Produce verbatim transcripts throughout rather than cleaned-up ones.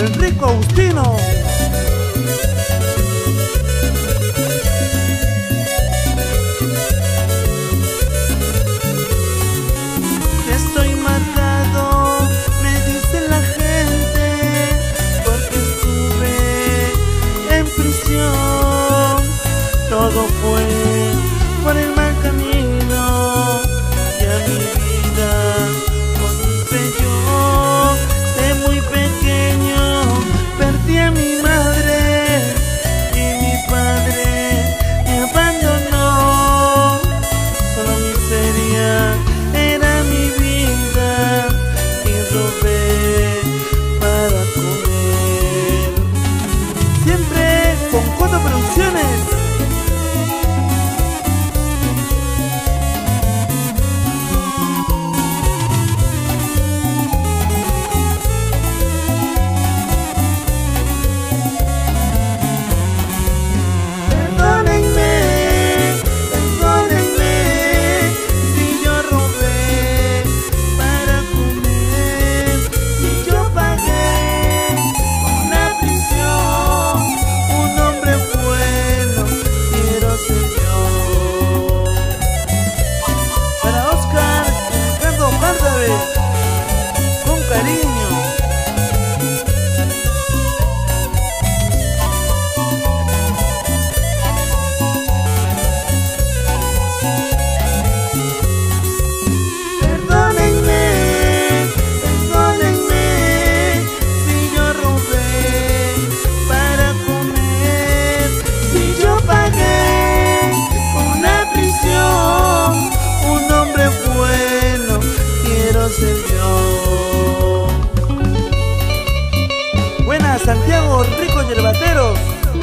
el rico Agustino. Estoy marcado, me dice la gente, porque estuve en prisión. Todo fue por el mal camino y a mi vida conduce yo. De muy pequeño perdí a mi madre y mi padre me abandonó. Solo miseria era mi vida y robé para comer. Siempre con Coto Producciones. Buena Santiago, Rico Yerbateros.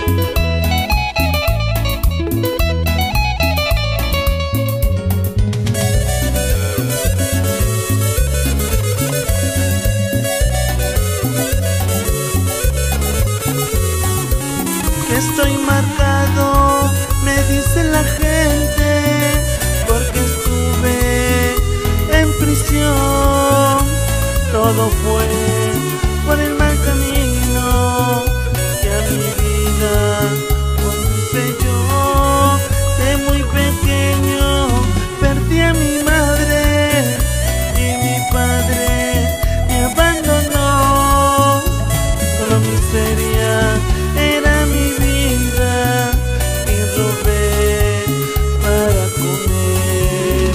Estoy marcado, me dice la gente, porque estuve en prisión. Todo fue por el mal camino que a mi vida conduce yo. De muy pequeño perdí a mi madre y mi padre me abandonó. Solo miseria era mi vida y robé para comer.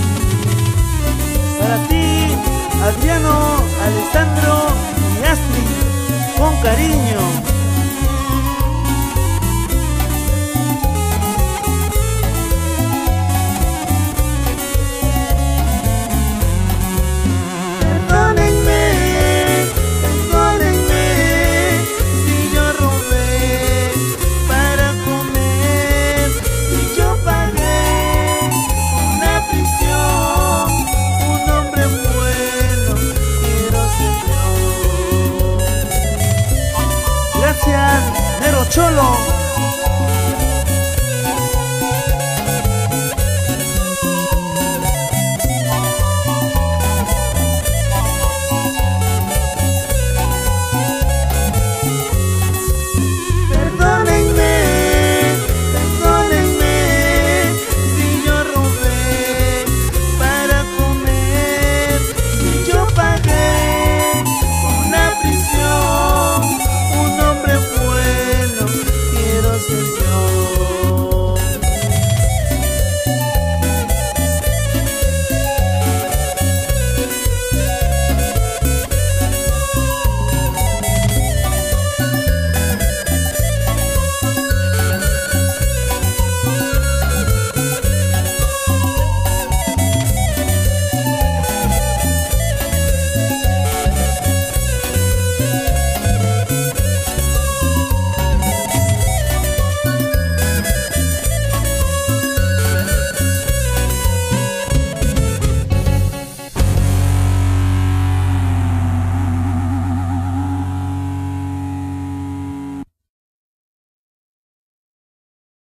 Para ti, Adriano, Alessandro y Astrid, con cariño. Gracias, Nero Cholo. Un hombre bueno quiero ser yo.